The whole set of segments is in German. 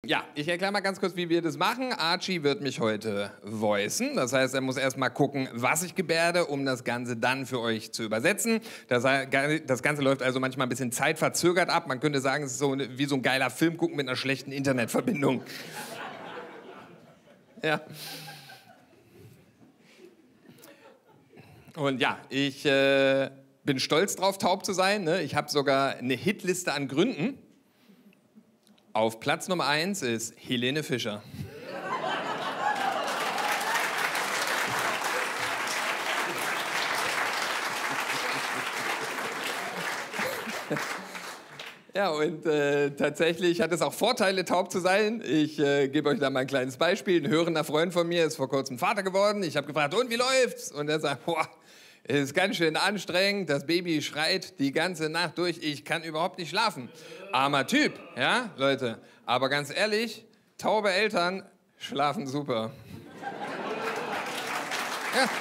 Ja, ich erkläre mal ganz kurz, wie wir das machen. Archie wird mich heute voicen. Das heißt, er muss erst mal gucken, was ich gebärde, um das Ganze dann für euch zu übersetzen. Das Ganze läuft also manchmal ein bisschen zeitverzögert ab. Man könnte sagen, es ist so wie so ein geiler Film gucken mit einer schlechten Internetverbindung. Ja. Und ja, ich bin stolz drauf, taub zu sein. Ne? Ich habe sogar eine Hitliste an Gründen. Auf Platz Nummer 1 ist Helene Fischer. Ja, und tatsächlich hat es auch Vorteile, taub zu sein. Ich gebe euch da mal ein kleines Beispiel. Ein hörender Freund von mir ist vor kurzem Vater geworden. Ich habe gefragt, und wie läuft's? Und er sagt, boah, ist ganz schön anstrengend. Das Baby schreit die ganze Nacht durch. Ich kann überhaupt nicht schlafen. Armer Typ, ja, Leute. Aber ganz ehrlich, taube Eltern schlafen super. Ja.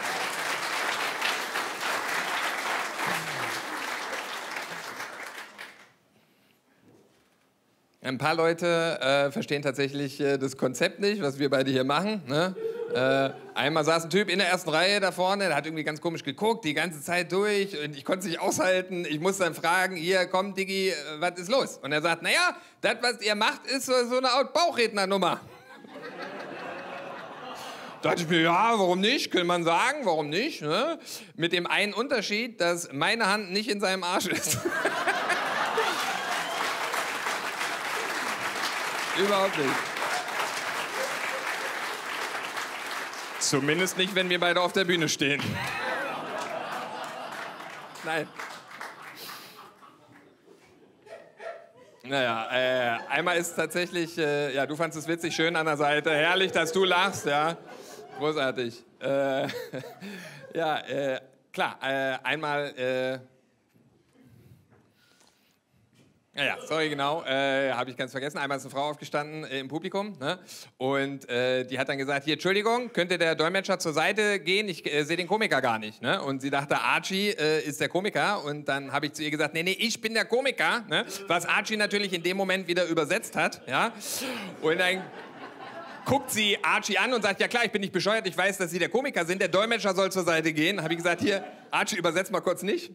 Ein paar Leute verstehen tatsächlich das Konzept nicht, was wir beide hier machen. Ne? Einmal saß ein Typ in der ersten Reihe da vorne, der hat irgendwie ganz komisch geguckt, die ganze Zeit durch und ich konnte es nicht aushalten. Ich musste dann fragen, hier, komm Diggi, was ist los? Und er sagt, naja, das, was ihr macht, ist so eine Art Bauchrednernummer. Da dachte ich mir, ja, warum nicht? Könnte man sagen, warum nicht? Ne? Mit dem einen Unterschied, dass meine Hand nicht in seinem Arsch ist. Überhaupt nicht. Zumindest nicht, wenn wir beide auf der Bühne stehen. Nein. Naja, einmal ist tatsächlich, ja, du fandst es witzig, schön an der Seite. Herrlich, dass du lachst, ja. Großartig. Ja, klar, einmal... Ja, sorry, genau, habe ich ganz vergessen. Einmal ist eine Frau aufgestanden im Publikum, ne? Und die hat dann gesagt, hier, Entschuldigung, könnte der Dolmetscher zur Seite gehen? Ich sehe den Komiker gar nicht. Ne? Und sie dachte, Archie ist der Komiker. Und dann habe ich zu ihr gesagt, nee, ich bin der Komiker. Ne? Was Archie natürlich in dem Moment wieder übersetzt hat. Ja? Und dann guckt sie Archie an und sagt, ja klar, ich bin nicht bescheuert, ich weiß, dass Sie der Komiker sind. Der Dolmetscher soll zur Seite gehen. Habe ich gesagt, hier, Archie, übersetzt mal kurz nicht.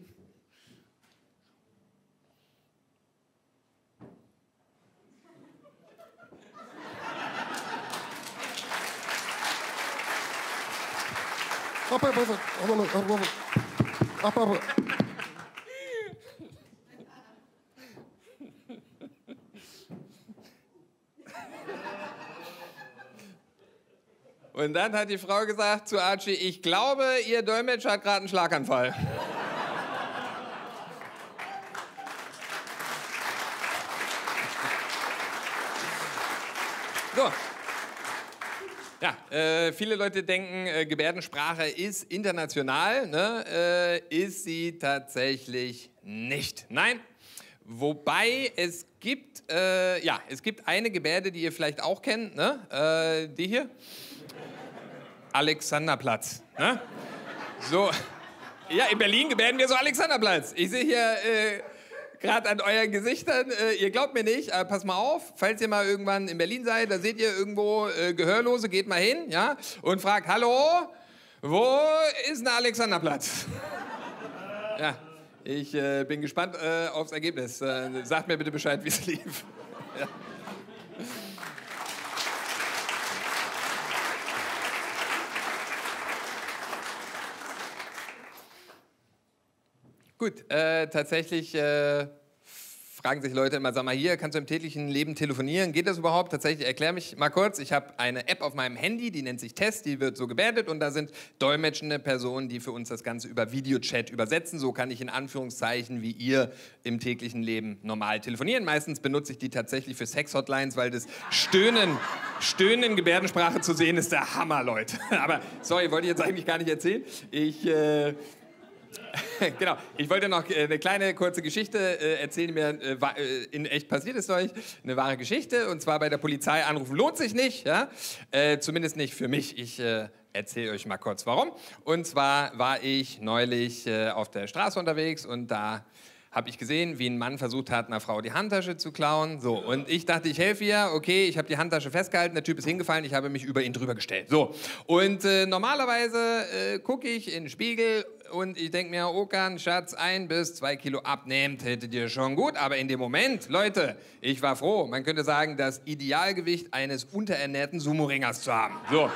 Und dann hat die Frau gesagt zu Archie, ich glaube, Ihr Dolmetscher hat gerade einen Schlaganfall. So. Ja, viele Leute denken, Gebärdensprache ist international, ne? Ist sie tatsächlich nicht. Nein, wobei es gibt, ja, es gibt eine Gebärde, die ihr vielleicht auch kennt, ne? Die hier. Alexanderplatz. Ne? So, ja, in Berlin gebärden wir so Alexanderplatz. Ich sehe hier gerade an euren Gesichtern, ihr glaubt mir nicht, aber pass mal auf, falls ihr mal irgendwann in Berlin seid, da seht ihr irgendwo Gehörlose, geht mal hin, ja, und fragt, hallo, wo ist ein Alexanderplatz? Ja, ich bin gespannt aufs Ergebnis. Sagt mir bitte Bescheid, wie es lief. Ja. Gut, tatsächlich fragen sich Leute immer, sag mal hier, kannst du im täglichen Leben telefonieren? Geht das überhaupt? Tatsächlich, erklär mich mal kurz. Ich habe eine App auf meinem Handy, die nennt sich Test, die wird so gebärdet und da sind dolmetschende Personen, die für uns das Ganze über Videochat übersetzen. So kann ich in Anführungszeichen wie ihr im täglichen Leben normal telefonieren. Meistens benutze ich die tatsächlich für Sex-Hotlines, weil das Stöhnen in Gebärdensprache zu sehen ist der Hammer, Leute. Aber sorry, wollte ich jetzt eigentlich gar nicht erzählen. Genau, ich wollte noch eine kleine kurze Geschichte erzählen, die mir in echt passiert ist euch. Eine wahre Geschichte, und zwar bei der Polizei anrufen lohnt sich nicht, ja? Zumindest nicht für mich. Ich erzähle euch mal kurz warum. Und zwar war ich neulich auf der Straße unterwegs und da habe ich gesehen, wie ein Mann versucht hat, einer Frau die Handtasche zu klauen. So, und ich dachte, ich helfe ihr. Okay, ich habe die Handtasche festgehalten, der Typ ist hingefallen, ich habe mich über ihn drüber gestellt. So, und normalerweise gucke ich in den Spiegel und ich denke mir, Okan, Schatz, 1 bis 2 Kilo abnehmt, hättet ihr schon gut. Aber in dem Moment, Leute, ich war froh. Man könnte sagen, das Idealgewicht eines unterernährten Sumo-Ringers zu haben. So.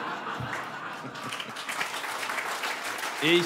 Ich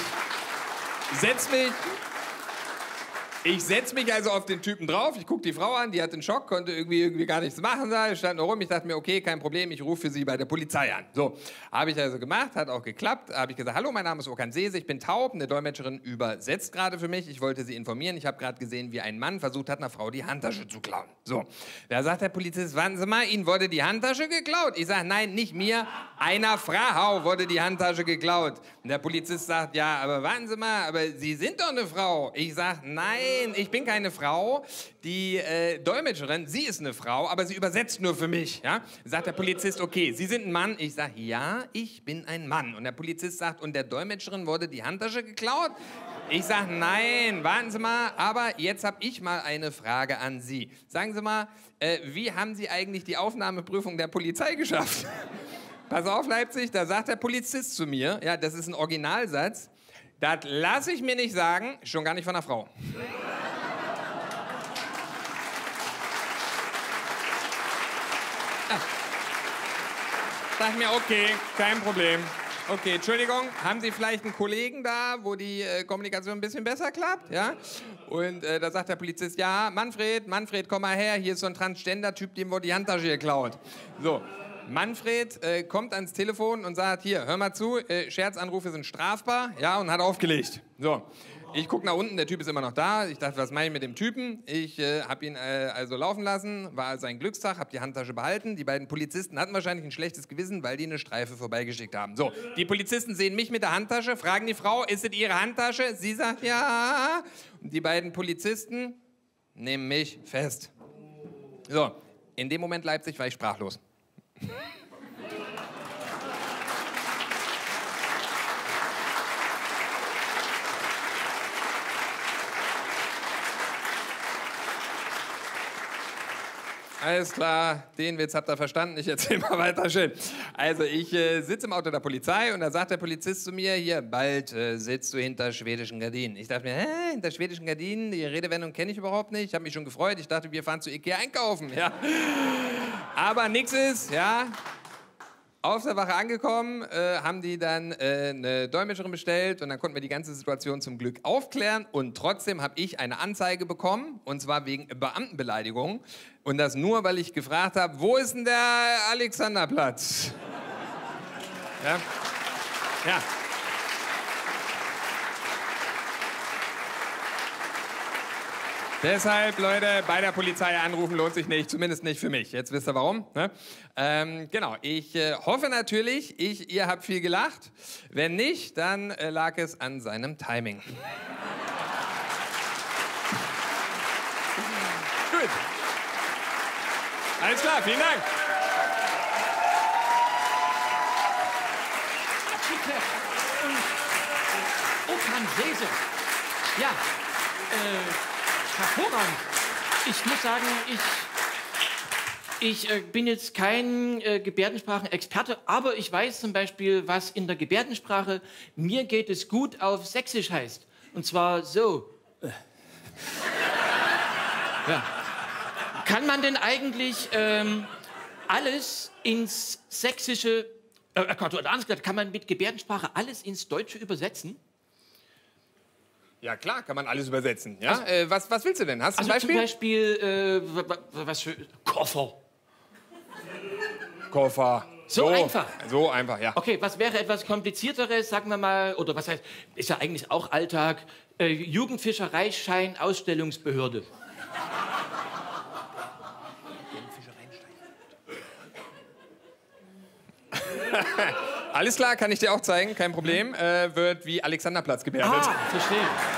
setz mich also auf den Typen drauf, ich gucke die Frau an, die hat einen Schock, konnte irgendwie gar nichts machen, da stand nur rum, ich dachte mir, okay, kein Problem, ich rufe für sie bei der Polizei an. So, habe ich also gemacht, hat auch geklappt, habe ich gesagt, hallo, mein Name ist Okan Sese, ich bin taub, eine Dolmetscherin übersetzt gerade für mich, ich wollte Sie informieren, ich habe gerade gesehen, wie ein Mann versucht hat, einer Frau die Handtasche zu klauen. So, da sagt der Polizist, warten Sie mal, Ihnen wurde die Handtasche geklaut? Ich sage, nein, nicht mir, einer Frau wurde die Handtasche geklaut. Und der Polizist sagt, ja, aber warten Sie mal, aber Sie sind doch eine Frau. Ich sage, nein, ich bin keine Frau. Die Dolmetscherin, sie ist eine Frau, aber sie übersetzt nur für mich. Ja? Sagt der Polizist, okay, Sie sind ein Mann. Ich sage, ja, ich bin ein Mann. Und der Polizist sagt, und der Dolmetscherin wurde die Handtasche geklaut? Ich sage, nein, warten Sie mal, aber jetzt habe ich mal eine Frage an Sie. Sagen Sie mal, wie haben Sie eigentlich die Aufnahmeprüfung der Polizei geschafft? Pass auf, Leipzig, da sagt der Polizist zu mir, ja, das ist ein Originalsatz, das lasse ich mir nicht sagen, schon gar nicht von einer Frau. Sag mir, okay, kein Problem. Okay, Entschuldigung, haben Sie vielleicht einen Kollegen da, wo die Kommunikation ein bisschen besser klappt? Ja? Und da sagt der Polizist, ja, Manfred, komm mal her, hier ist so ein Transgender-Typ, dem wurde die Handtasche geklaut. So, Manfred kommt ans Telefon und sagt, hier, hör mal zu, Scherzanrufe sind strafbar, ja, und hat aufgelegt. So. Ich gucke nach unten, der Typ ist immer noch da. Ich dachte, was mache ich mit dem Typen? Ich habe ihn also laufen lassen, war also ein Glückstag, habe die Handtasche behalten. Die beiden Polizisten hatten wahrscheinlich ein schlechtes Gewissen, weil die eine Streife vorbeigeschickt haben. So, die Polizisten sehen mich mit der Handtasche, fragen die Frau, ist es ihre Handtasche? Sie sagt, ja. Und die beiden Polizisten nehmen mich fest. So, in dem Moment Leipzig war ich sprachlos. Alles klar, den Witz habt ihr verstanden, ich erzähle mal weiter schön. Also ich sitze im Auto der Polizei und da sagt der Polizist zu mir, hier, bald sitzt du hinter schwedischen Gardinen. Ich dachte mir, hä, hinter schwedischen Gardinen, die Redewendung kenne ich überhaupt nicht, ich habe mich schon gefreut, ich dachte, wir fahren zu Ikea einkaufen, ja. Aber nix ist, ja. Auf der Wache angekommen, haben die dann eine Dolmetscherin bestellt und dann konnten wir die ganze Situation zum Glück aufklären und trotzdem habe ich eine Anzeige bekommen und zwar wegen Beamtenbeleidigung und das nur, weil ich gefragt habe, wo ist denn der Alexanderplatz? Ja. Ja. Deshalb, Leute, bei der Polizei anrufen lohnt sich nicht, zumindest nicht für mich. Jetzt wisst ihr warum. Ne? Genau, ich hoffe natürlich, ihr habt viel gelacht. Wenn nicht, dann lag es an seinem Timing. Gut. Alles klar, vielen Dank. Okan Sese. Ja, hervorragend. Ich muss sagen, ich bin jetzt kein Gebärdensprachenexperte, aber ich weiß zum Beispiel, was in der Gebärdensprache "mir geht es gut" auf Sächsisch heißt. Und zwar so. Ja. Kann man denn eigentlich alles ins Sächsische, oder anders gesagt, kann man mit Gebärdensprache alles ins Deutsche übersetzen? Ja klar, kann man alles übersetzen. Ja? Also, was willst du denn? Hast du ein Beispiel? Zum Beispiel, was für Koffer. Koffer. So einfach? So einfach, ja. Okay, was wäre etwas Komplizierteres, sagen wir mal, oder was heißt, ist ja eigentlich auch Alltag, Jugendfischereischein, Ausstellungsbehörde. Alles klar, kann ich dir auch zeigen, kein Problem. Wird wie Alexanderplatz gebärdet. Ah, verstehe.